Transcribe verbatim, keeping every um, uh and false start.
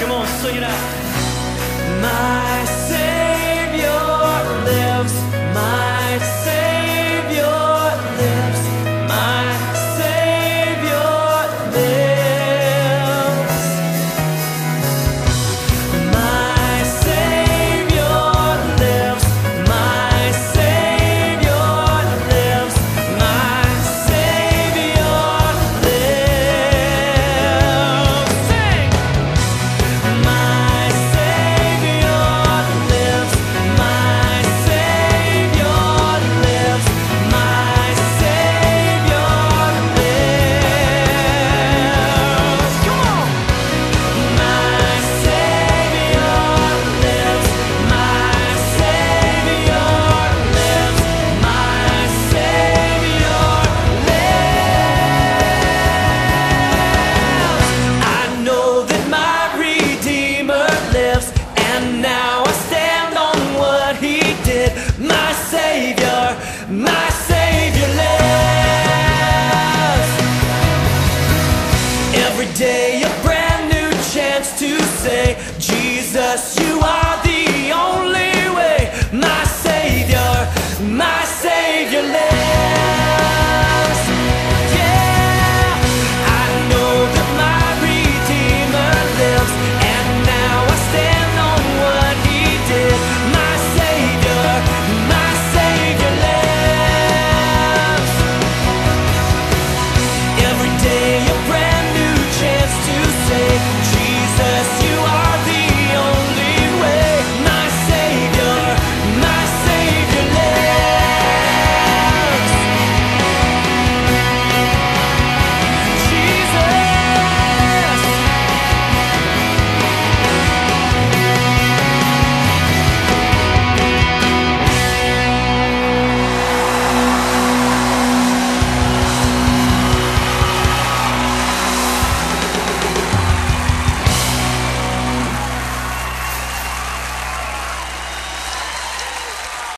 Come on, sing it out. My Savior lives, my Savior lives, my Savior lives. My Savior lives, my Savior lives, my Savior lives. Sing! My Savior lives, my Savior lives, my Savior lives. Come on! My Savior lives, my Savior lives, my Savior lives. I know that my Redeemer lives, and now I stand on what He did. My Savior, my Savior lives. Every day a brand new chance to say, Jesus, you